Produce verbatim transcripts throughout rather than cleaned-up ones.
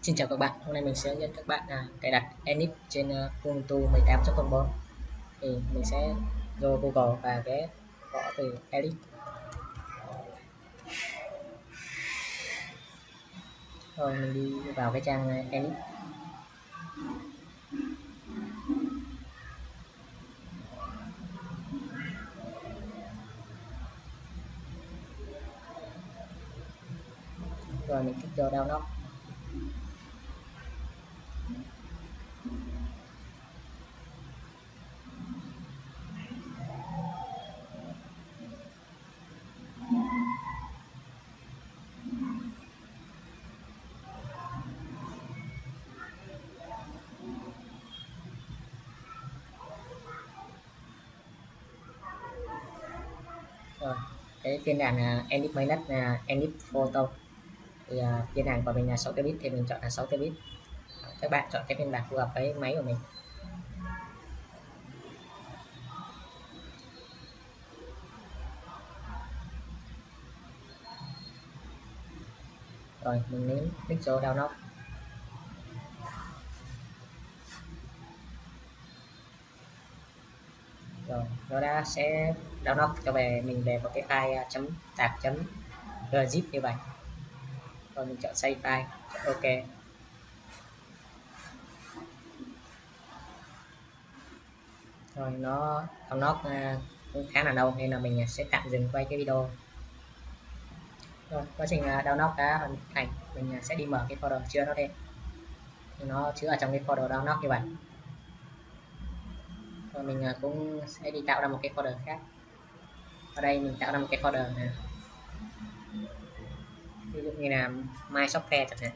Xin chào các bạn, hôm nay mình sẽ hướng dẫn các bạn à, cài đặt Enip trên uh, Ubuntu mười tám chấm không bốn. Thì mình sẽ vô Google và ghé gõ từ Enip. Rồi mình đi vào cái trang Enip. Rồi mình kích vào download. Rồi cái phiên bản uh, Enip mới nhất là Enip Photo. Thì uh, phiên bản của mình là sáu mươi bit thì mình chọn là sáu mươi bit. Các bạn chọn cái phiên bản phù hợp với máy của mình. Rồi mình nhấn click vào download. Rồi nó đã sẽ download cho về mình về một cái file uh, chấm tạp chấm gzip như vậy. Rồi mình chọn save file, chọn ok. Rồi nó download uh, cũng khá là lâu nên là mình sẽ tạm dừng quay cái video. Rồi quá trình uh, download đã hoàn thành, mình uh, sẽ đi mở cái folder chưa nó lên thì nó chứa ở trong cái folder download như vậy. Rồi mình uh, cũng sẽ đi tạo ra một cái folder khác. Ở đây mình tạo ra một cái folder này, ví dụ như là My Software chẳng hạn.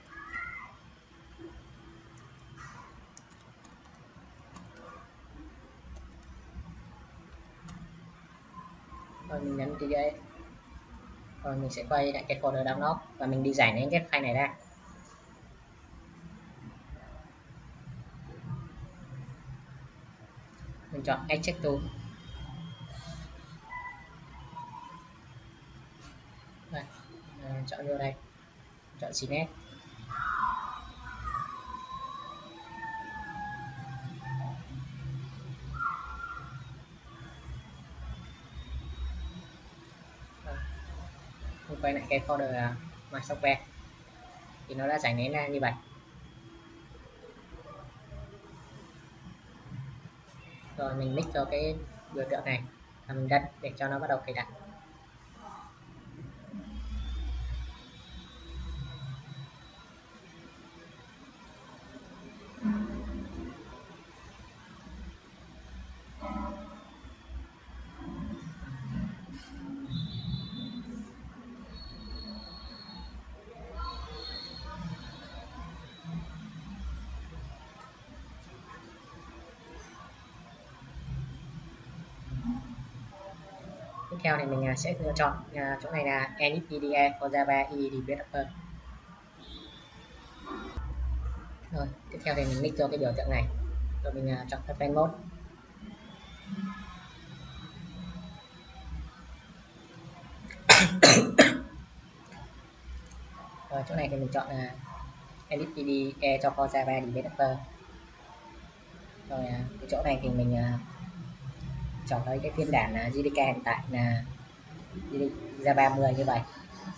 Rồi mình nhấn cái rồi mình sẽ quay lại cái folder download và mình đi giải những cái file này ra. Mình chọn Extract Tool. Đây, à, chọn vô đây, chọn Cnet. Mình quay lại cái folder uh, My Software thì nó đã giải nén ra như vậy. Rồi mình click vào cái biểu tượng này và mình đặt để cho nó bắt đầu cài đặt. Tiếp theo thì mình sẽ lựa chọn uh, chỗ này là Enip i đê e for Java i đê Developer. Rồi tiếp theo thì mình click vào cái biểu tượng này rồi mình uh, chọn Open Mode. Rồi chỗ này thì mình chọn là uh, Enip i đê e cho for Java Developer. Rồi uh, cái chỗ này thì mình uh, chọn lấy cái phiên bản uh, giê đê ca hiện tại là Java mười như vậy.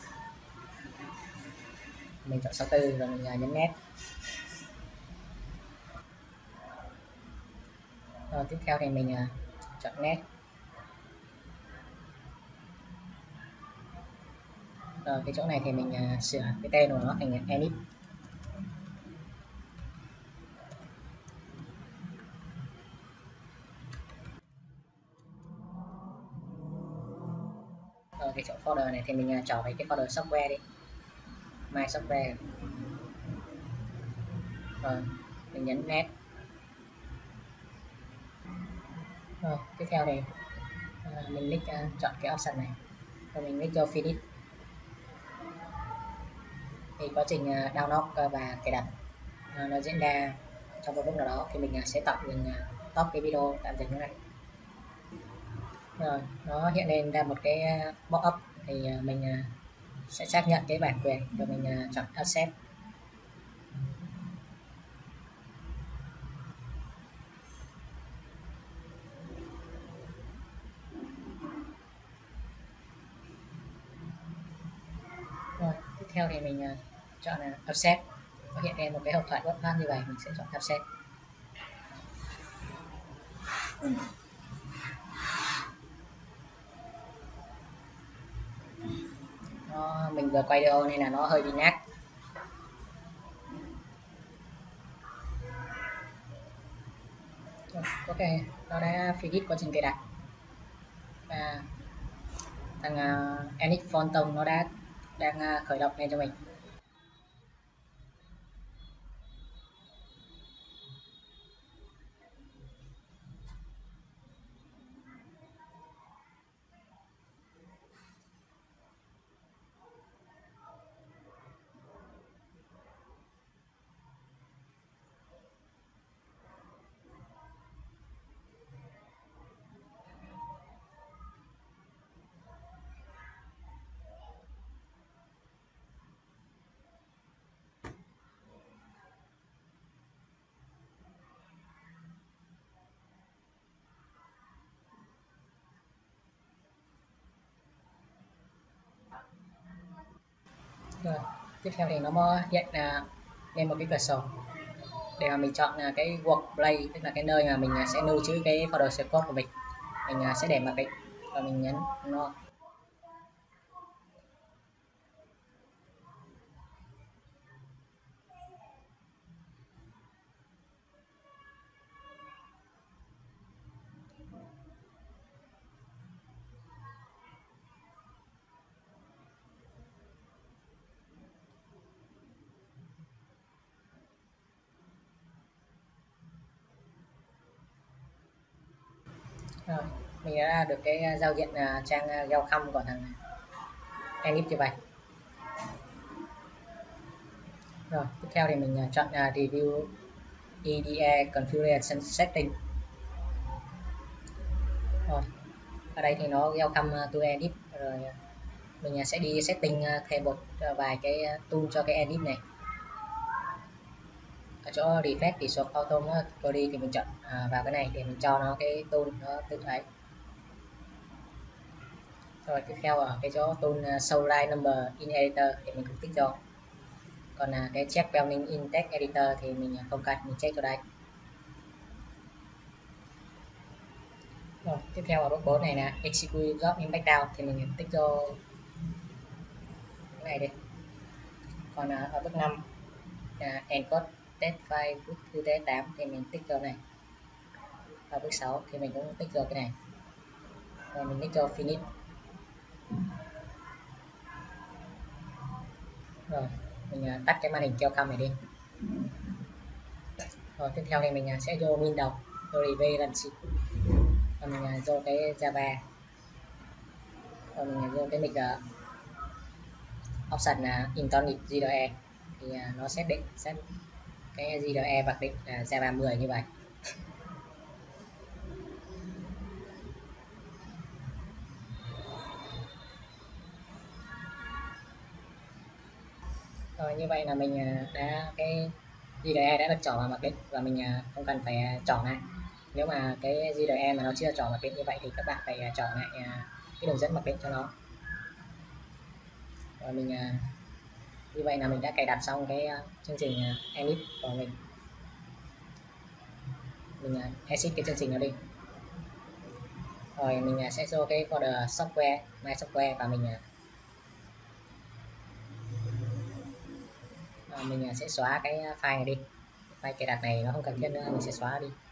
Mình chọn sáu mươi tư rồi mình uh, nhấn Next. Rồi tiếp theo thì mình uh, chọn Next. Rồi cái chỗ này thì mình uh, sửa cái tên của nó thành Enip. Rồi cái chỗ folder này thì mình uh, trở về cái folder software đi, My Software. Rồi mình nhấn Next. Rồi tiếp theo thì uh, mình click uh, chọn cái option này rồi mình click cho Finish. Thì quá trình uh, download uh, và cài đặt uh, nó diễn ra trong một lúc nào đó thì mình uh, sẽ tạm dừng uh, stop cái video, tạm dừng cái này. Rồi nó hiện lên ra một cái uh, pop-up thì uh, mình uh, sẽ xác nhận cái bản quyền rồi mình uh, chọn Accept. thì mình chọn là offset, có hiện lên một cái hộp thoại WordPress như vậy, mình sẽ chọn offset. Nó, mình vừa quay video nên là nó hơi bị nát. Ok, nó đã finish quá trình cài đặt và thằng uh, Enix Phantom nó đã đang uh, khởi động lên cho mình. Rồi, tiếp theo thì nó mới hiện uh, lên một cái cửa sổ để mà mình chọn uh, cái workplace, tức là cái nơi mà mình uh, sẽ lưu trữ cái folder share code của mình. Mình uh, sẽ để mặc định và mình nhấn nó. Rồi, mình đã được cái giao diện uh, trang uh, welcome của thằng Enix như vậy. Rồi, tiếp theo thì mình uh, chọn uh, review i đê e configuration setting. Rồi, ở đây thì nó welcome to Enix, rồi mình sẽ đi setting thêm một vài cái tool cho cái Enix này. Ở chỗ refresh tỷ số auto body thì mình chọn à, vào cái này để mình cho nó cái tool nó tự ấy. Rồi tiếp theo ở cái chỗ tool uh, show line number in editor thì mình cũng tích cho. Còn là cái check spelling in text editor thì mình không cần, mình check cho đây. Rồi tiếp theo ở bước bốn này là execute job in background thì mình tích cho cái này đi. Còn uh, ở bước năm uh, encode test file Q T tám thì mình tích cho này. Ở bước sáu thì mình cũng tích cho cái này. Rồi mình tích cho finish. Rồi mình uh, tắt cái màn hình welcome này đi. Rồi tiếp theo thì mình uh, sẽ vô Windows, vô Revalency, rồi mình uh, vô cái Java, rồi mình vô cái mic uh, option là uh, Intonic giê đê e thì uh, nó sẽ định set cái giê đê e mặc định là Java mười như vậy. Rồi như vậy là mình uh, đã cái giê đê e đã được chọn vào mặc định và mình uh, không cần phải uh, chọn lại. Nếu mà cái giê đê e mà nó chưa chọn mặc định như vậy thì các bạn phải uh, chọn lại uh, cái đường dẫn mặc định cho nó. Rồi mình uh, như vậy là mình đã cài đặt xong cái uh, chương trình uh, Enix của mình. Mình uh, exit cái chương trình đó đi. Rồi mình uh, sẽ vô cái folder software, my software và mình uh, mình uh, sẽ xóa cái file này đi. File cài đặt này nó không cần thiết nữa, mình sẽ xóa đi.